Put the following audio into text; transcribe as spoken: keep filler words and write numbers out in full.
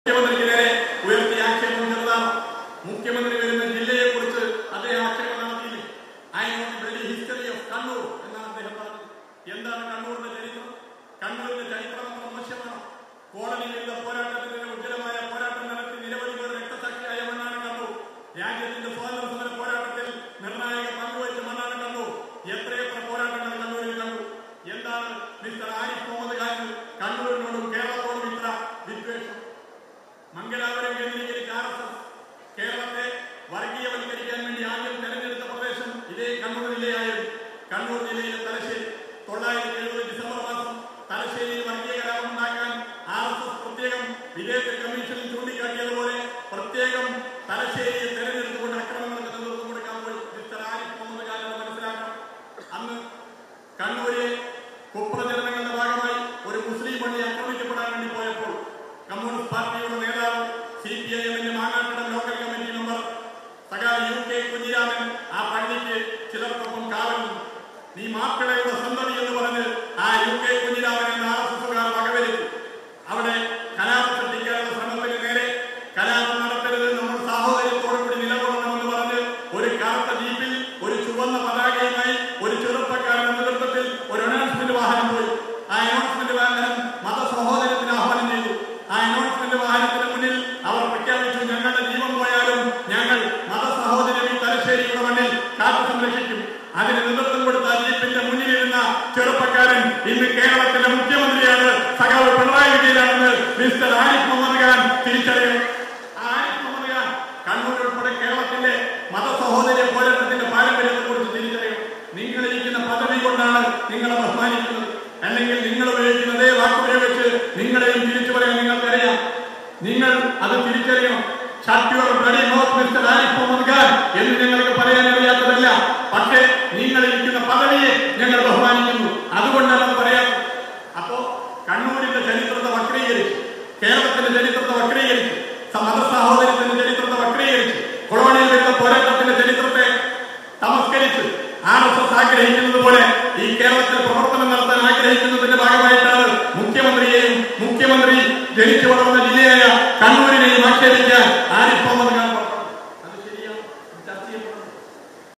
മുഖ്യമന്ത്രിക്ക് നേരെ ഉയർത്തിയ ആക്ഷേപം ചെറുതാണ്. മുഖ്യമന്ത്രി വരുന്ന ജില്ലയെ കുറിച്ച് അദ്ദേഹം ആക്ഷേപം നടത്തിയില്ലേ? I know the bloody history of Kannur എന്നാണ് അദ്ദേഹം പറഞ്ഞത്. എന്താണ് കണ്ണൂരിന്റെ ചരിത്രം? കണ്ണൂരിന്റെ ചരിത്രം എത്ര മോശമാണ്. കോളനി വിരുദ്ധ പോരാട്ടത്തിന്റെ ഉജ്ജ്വലമായ പോരാട്ടം നടത്തി നിരവധി പേർ രക്തസാക്ഷിയായ മണ്ണാണ് കണ്ണൂർ. രാജ്യത്തിന്റെ സ്വാതന്ത്ര്യ സമര പോരാട്ടത്തിൽ നിർണായക പങ്കുവച്ച മണ്ണാണ് കണ്ണൂർ. എത്രയെത്ര പോരാട്ടങ്ങൾ കണ്ണൂരിൽ കണ്ടു. എന്താണ് മിസ്റ്റർ ആരിഫ് മുഹമ്മദ് ഖാൻ കണ്ണൂരിനോടും കേരളത്തോടും ഇത്ര വിദ്വേഷം? മംഗലാപുരം കേന്ദ്രീകരിച്ച ആർ എസ് എസ് കേരളത്തെ വർഗീയവൽക്കരിക്കാൻ വേണ്ടി ആദ്യം തെരഞ്ഞെടുത്ത പ്രദേശം ഇതേ കണ്ണൂർ ജില്ലയായിരുന്നു. കണ്ണൂർ ജില്ലയിലെ തലശ്ശേരി തൊള്ളായിരത്തി എഴുപത് ഡിസംബർ മാസം തലശ്ശേരിയിൽ വർഗീയ കലാപം ഉണ്ടാക്കാൻ ആർ എസ് എസ് പ്രത്യേകം വിദേശ കമ്മീഷനിൽ ചൂണ്ടിക്കാട്ടിയതുപോലെ പ്രത്യേകം തലശ്ശേരിയെ തെരഞ്ഞെടുത്തുകൊണ്ട് അക്രമങ്ങൾക്ക് നേതൃത്വം കൊടുക്കാൻ പോയി മിസ്റ്റർ ആരിഫ് മുഹമ്മദ് ഖാൻ മനസ്സിലാക്കണം. അന്ന് കണ്ണൂരിലെ കുപ്രചരണങ്ങളുടെ ഭാഗമായി ഒരു മുസ്ലിം പള്ളി ആക്രമിക്കപ്പെടാൻ വേണ്ടി പോയപ്പോൾ കമ്മ്യൂണിസ്റ്റ് പാർട്ടിയുടെ നേതാവ് സി പി ഐ എമ്മിന്റെ മാങ്ങാട്ടുടം ലോക്കൽ കമ്മിറ്റി മെമ്പർ സഖാ യു കെ കുഞ്ഞിരാമൻ ആ പള്ളിക്ക് ചിലർക്കൊപ്പം കാവൽ നിന്നു. നീ മാപ്പിളയുടെ സന്തതി എന്ന് പറഞ്ഞ് ആ യു കെ കുഞ്ഞിരാമൻ എന്ന ആർ എസ് എസുകാർ വകവരുത്തി. അവിടെ കലാപം സൃഷ്ടിക്കാനുള്ള ശ്രമത്തിന് നേരെ കലാപം നടത്തരുത്, നമ്മൾ സാഹോദര്യത്തോടു കൂടി നിലകൊള്ളണമെന്ന് പറഞ്ഞ് ഒരു കറുത്ത ജീപ്പിൽ ഒരു ചുവന്ന പതാകയുമായി ഒരു ചെറുപ്പക്കാരന്റെ നേതൃത്വത്തിൽ ഒരു അനൗൺസ്മെന്റ് വാഹനം പോയി. ആ അനൗൺസ്മെന്റ് വാഹനം മതസഹോദര്യത്തിന് ആഹ്വാനം ചെയ്തു. ആ അനൗൺസ്മെന്റ് വാഹനത്തിന് മുന്നിൽ അവർ പ്രഖ്യാപിച്ചു, ഞങ്ങളുടെ ജീവൻ പോയാലും ഞങ്ങൾ മതസഹോദര്യം ഈ തലശ്ശേരിയുടെ മണ്ണിൽ കാത്തു സംരക്ഷിക്കും. അതിന് നേതൃത്വം കൊടുത്ത ജീപ്പിന്റെ മുന്നിലിരുന്ന ചെറുപ്പക്കാരൻ ഇന്ന് കേരളത്തിന്റെ മുഖ്യമന്ത്രിയാണ്, സഖാവ് പിണറായി വിജയനാണെന്ന് മിസ്റ്റർ ആരിഫ് മുഹമ്മദ് ഖാൻ തിരിച്ചറിയണം. ആരിഫ് മുഹമ്മദ് ഖാൻ കണ്ണൂർ ഉൾപ്പെടെ കേരളത്തിന്റെ മതസഹോദര്യ പോരാട്ടത്തിന്റെ പാരമ്പര്യത്തെ കുറിച്ച് തിരിച്ചറിയണം. നിങ്ങളിരിക്കുന്ന പദവി കൊണ്ടാണ് നിങ്ങളെ ബഹുമാനിക്കുന്നത്, അല്ലെങ്കിൽ നിങ്ങൾ ഉപയോഗിക്കുന്ന അതേ വാക്കുപയോഗിച്ച് നിങ്ങളെയും തിരിച്ചു പറയാൻ നിങ്ങൾക്കറിയാം. നിങ്ങൾ അത് തിരിച്ചറിയണം. Shut your bloody mouth mister Arif Muhammad Khan എന്ന് ഞങ്ങൾക്ക് പറയാൻ അറിയാത്തതല്ല, പക്ഷേ നിങ്ങളിരിക്കുന്ന പദവിയെ ഞങ്ങൾ ബഹുമാനിക്കുന്നു, അതുകൊണ്ടാണ് അത് പറയാം. അപ്പോ കണ്ണൂരിന്റെ ചരിത്രത്തെ വക്രീകരിച്ച്, കേരളത്തിന്റെ ചരിത്രത്തെ വക്രീകരിച്ച് മതസഹോദര